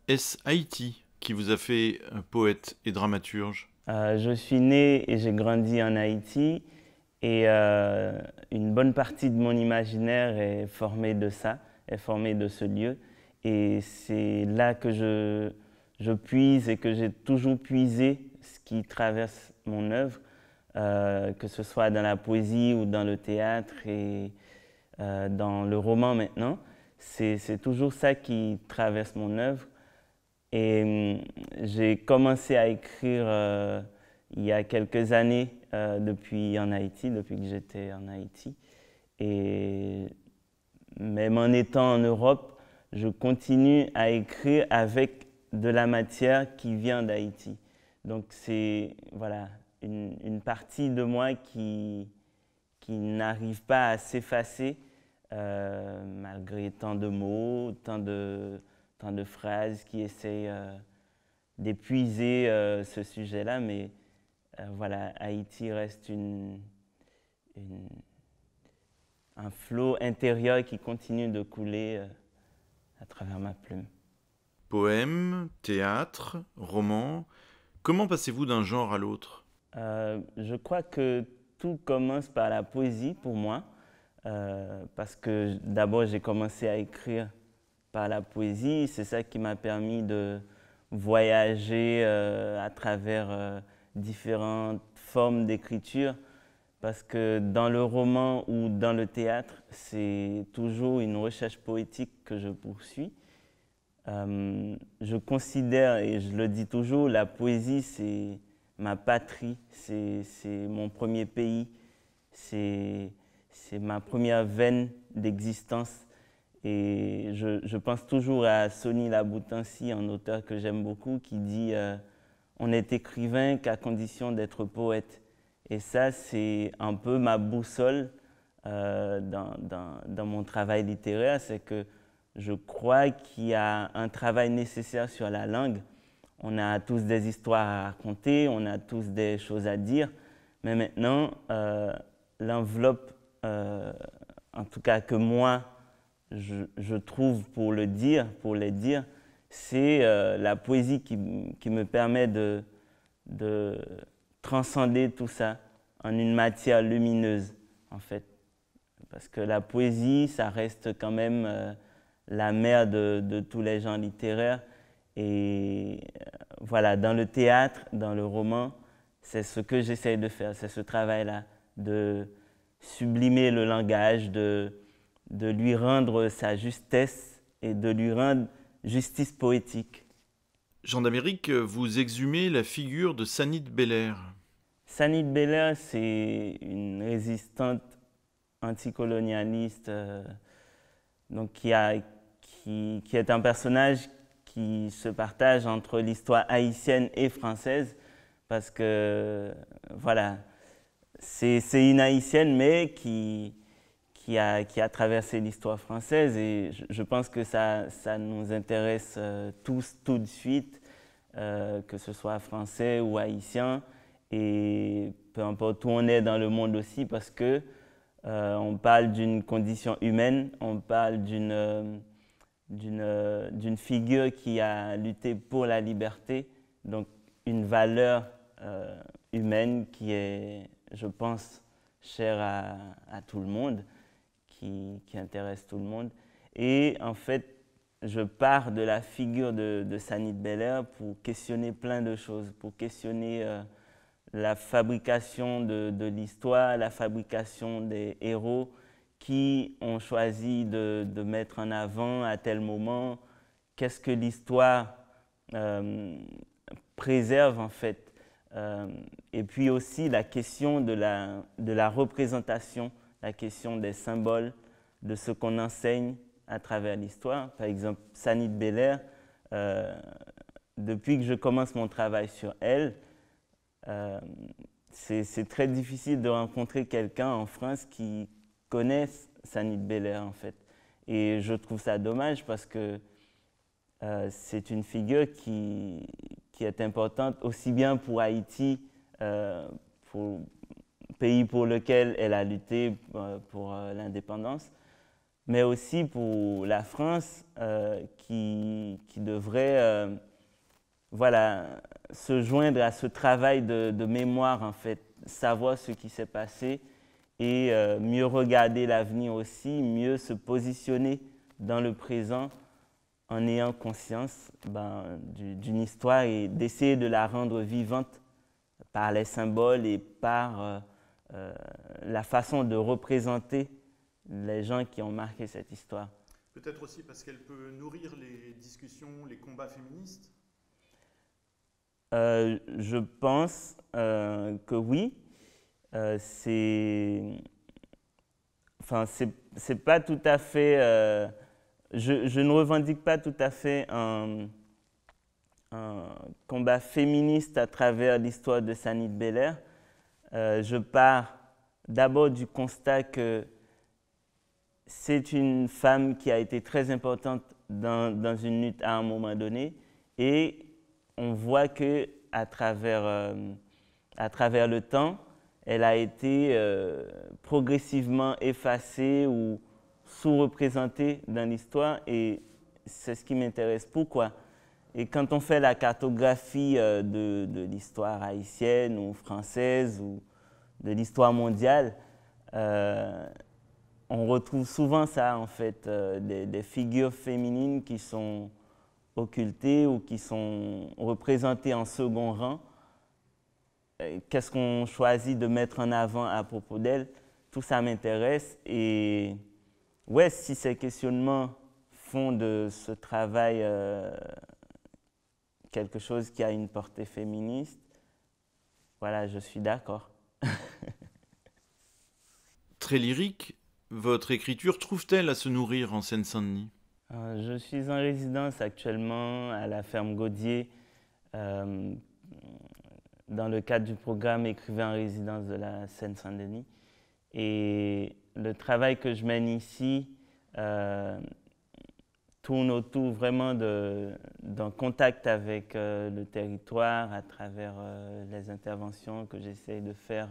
Est-ce Haïti qui vous a fait poète et dramaturge? Je suis né et j'ai grandi en Haïti et une bonne partie de mon imaginaire est formée de ça, est formée de ce lieu. Et c'est là que je puise et que j'ai toujours puisé ce qui traverse mon œuvre, que ce soit dans la poésie ou dans le théâtre et dans le roman maintenant. C'est toujours ça qui traverse mon œuvre. Et j'ai commencé à écrire il y a quelques années depuis en Haïti, depuis que j'étais en Haïti. Et même en étant en Europe, je continue à écrire avec de la matière qui vient d'Haïti. Donc c'est voilà, une partie de moi qui n'arrive pas à s'effacer malgré tant de mots, tant de phrases qui essayent d'épuiser ce sujet-là. Mais voilà, Haïti reste une- un flot intérieur qui continue de couler à travers ma plume. Poème, théâtre, roman. Comment passez-vous d'un genre à l'autre? Je crois que tout commence par la poésie pour moi, parce que d'abord j'ai commencé à écrire par la poésie. C'est ça qui m'a permis de voyager à travers différentes formes d'écriture, parce que dans le roman ou dans le théâtre, c'est toujours une recherche poétique que je poursuis. Je considère, et je le dis toujours, la poésie, c'est ma patrie, c'est mon premier pays, c'est ma première veine d'existence. Et je pense toujours à Sonny Laboutancy, un auteur que j'aime beaucoup, qui dit on n'est écrivain qu'à condition d'être poète. Et ça, c'est un peu ma boussole dans mon travail littéraire, c'est que je crois qu'il y a un travail nécessaire sur la langue. On a tous des histoires à raconter, on a tous des choses à dire, mais maintenant, l'enveloppe, en tout cas que moi, je trouve pour le dire, pour les dire, c'est la poésie qui me permet de transcender tout ça en une matière lumineuse, en fait. Parce que la poésie, ça reste quand même la mère de tous les genres littéraires. Et voilà, dans le théâtre, dans le roman, c'est ce que j'essaye de faire, c'est ce travail-là, de sublimer le langage, de lui rendre sa justesse et de lui rendre justice poétique. Jean d'Amérique, vous exhumez la figure de Sanit Belair. Sanit Belair, c'est une résistante anticolonialiste donc qui est un personnage qui se partage entre l'histoire haïtienne et française parce que voilà, c'est une haïtienne mais qui a traversé l'histoire française et je pense que ça nous intéresse tous tout de suite, que ce soit français ou haïtien et peu importe où on est dans le monde aussi parce que on parle d'une condition humaine, on parle d'une figure qui a lutté pour la liberté, donc une valeur humaine qui est, je pense, chère à tout le monde, qui intéresse tout le monde. Et en fait, je pars de la figure de Sanit Belair pour questionner plein de choses, pour questionner la fabrication de l'histoire, la fabrication des héros qui ont choisi de mettre en avant à tel moment, qu'est-ce que l'histoire euh, préserve en fait. Et puis aussi la question de la représentation, la question des symboles, de ce qu'on enseigne à travers l'histoire. Par exemple, Sanit Belair, depuis que je commence mon travail sur elle, euh, c'est très difficile de rencontrer quelqu'un en France qui connaisse Sanit Belair en fait. Et je trouve ça dommage parce que c'est une figure qui est importante aussi bien pour Haïti, pour pays pour lequel elle a lutté pour l'indépendance, mais aussi pour la France qui devrait voilà, se joindre à ce travail de mémoire, en fait, savoir ce qui s'est passé et mieux regarder l'avenir aussi, mieux se positionner dans le présent en ayant conscience d'une histoire et d'essayer de la rendre vivante par les symboles et par la façon de représenter les gens qui ont marqué cette histoire. Peut-être aussi parce qu'elle peut nourrir les discussions, les combats féministes. Je pense que oui. C'est pas tout à fait. Je ne revendique pas tout à fait un combat féministe à travers l'histoire de Sanit Belair. Je pars d'abord du constat que c'est une femme qui a été très importante dans une lutte à un moment donné, et on voit que à travers le temps, elle a été progressivement effacée ou sous-représentée dans l'histoire, et c'est ce qui m'intéresse. Pourquoi? Et quand on fait la cartographie de l'histoire haïtienne ou française ou de l'histoire mondiale, on retrouve souvent ça, en fait, des figures féminines qui sont occultées ou qui sont représentées en second rang. Qu'est-ce qu'on choisit de mettre en avant à propos d'elles? Tout ça m'intéresse. Et ouais, si ces questionnements font de ce travail quelque chose qui a une portée féministe, voilà, je suis d'accord. Très lyrique, votre écriture trouve-t-elle à se nourrir en Seine-Saint-Denis? Je suis en résidence actuellement à la ferme Gaudier dans le cadre du programme Écrivain en résidence de la Seine-Saint-Denis. Et le travail que je mène ici tourne autour vraiment d'un contact avec le territoire à travers les interventions que j'essaie de faire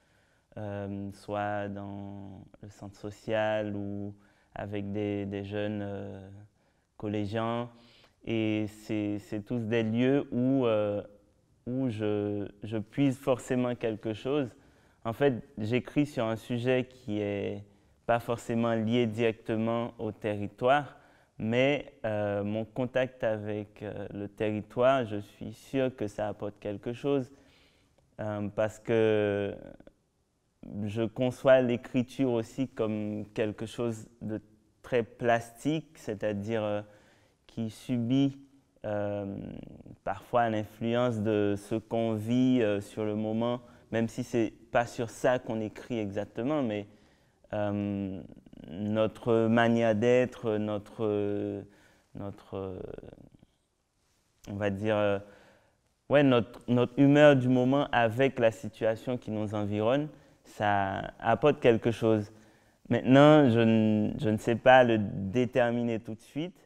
soit dans le centre social ou avec des jeunes collégiens. Et c'est tous des lieux où je puise forcément quelque chose. En fait, j'écris sur un sujet qui n'est pas forcément lié directement au territoire, mais mon contact avec le territoire, je suis sûr que ça apporte quelque chose parce que je conçois l'écriture aussi comme quelque chose de très plastique, c'est-à-dire qui subit parfois l'influence de ce qu'on vit sur le moment, même si ce n'est pas sur ça qu'on écrit exactement, mais notre manière d'être, on va dire, ouais, notre humeur du moment avec la situation qui nous environne, ça apporte quelque chose. Maintenant, je ne sais pas le déterminer tout de suite,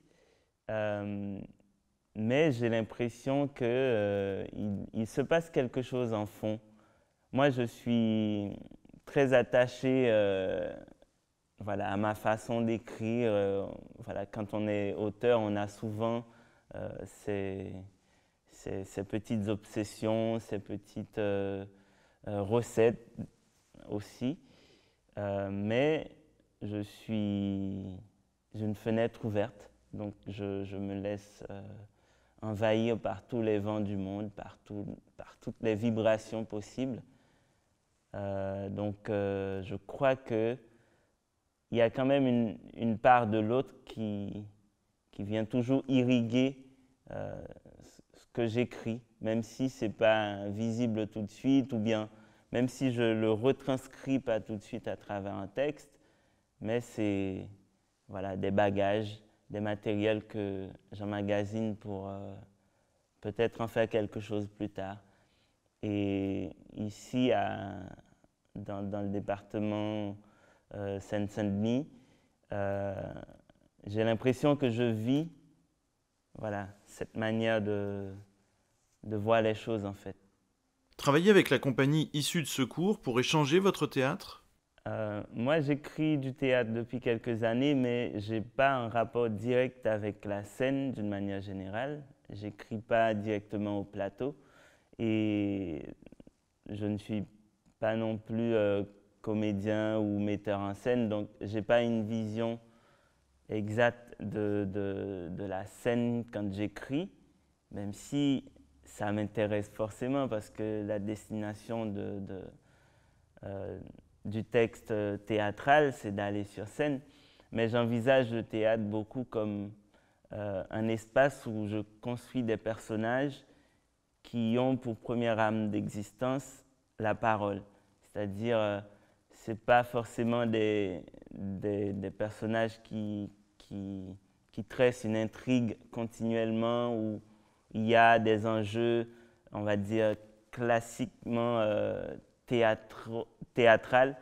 mais j'ai l'impression qu'il se passe quelque chose en fond. Moi, je suis très attaché voilà, à ma façon d'écrire. Voilà, quand on est auteur, on a souvent ces petites obsessions, ces petites recettes aussi. Mais j'ai une fenêtre ouverte, donc je me laisse envahir par tous les vents du monde, par toutes les vibrations possibles. Donc je crois qu'il y a quand même une part de l'autre qui vient toujours irriguer ce que j'écris, même si ce n'est pas visible tout de suite, ou bien même si je ne le retranscris pas tout de suite à travers un texte, mais c'est voilà, des bagages, des matériels que j'emmagasine pour peut-être en faire quelque chose plus tard. Et ici, dans le département Seine-Saint-Denis, j'ai l'impression que je vis voilà, cette manière de voir les choses en fait. Travailler avec la compagnie Issue de Secours pour échanger votre théâtre? Moi, j'écris du théâtre depuis quelques années, mais je n'ai pas un rapport direct avec la scène d'une manière générale. J'écris pas directement au plateau et je ne suis pas non plus comédien ou metteur en scène, donc je n'ai pas une vision exacte de la scène quand j'écris, même si ça m'intéresse forcément parce que la destination du texte théâtral, c'est d'aller sur scène. Mais j'envisage le théâtre beaucoup comme un espace où je construis des personnages qui ont pour première âme d'existence la parole. C'est-à-dire, ce n'est pas forcément des personnages qui tressent une intrigue continuellement, où il y a des enjeux, on va dire, classiquement théâtral.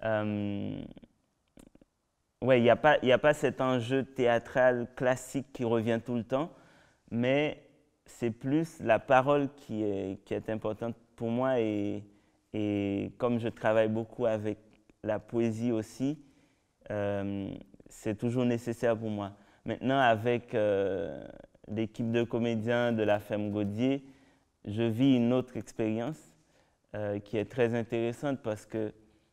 Ouais, il n'y a pas cet enjeu théâtral classique qui revient tout le temps, mais c'est plus la parole qui est importante pour moi et comme je travaille beaucoup avec la poésie aussi, c'est toujours nécessaire pour moi. Maintenant, avec l'équipe de comédiens de la Ferme Gaudier, je vis une autre expérience qui est très intéressante parce que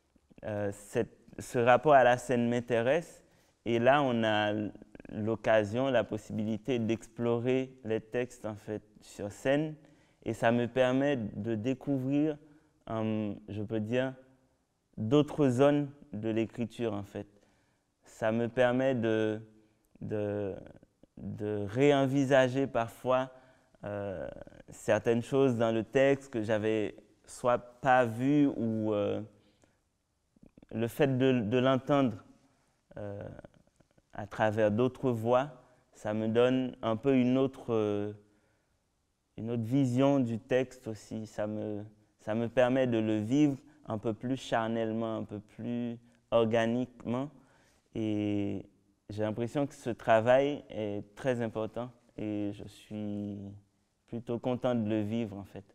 ce rapport à la scène m'intéresse et là, on a l'occasion, la possibilité d'explorer les textes en fait sur scène et ça me permet de découvrir, je peux dire, d'autres zones de l'écriture en fait. Ça me permet de réenvisager parfois certaines choses dans le texte que j'avais soit pas vues ou le fait de l'entendre à travers d'autres voix, ça me donne un peu une autre vision du texte aussi. Ça me permet de le vivre un peu plus charnellement, un peu plus organiquement. Et j'ai l'impression que ce travail est très important et je suis plutôt content de le vivre en fait.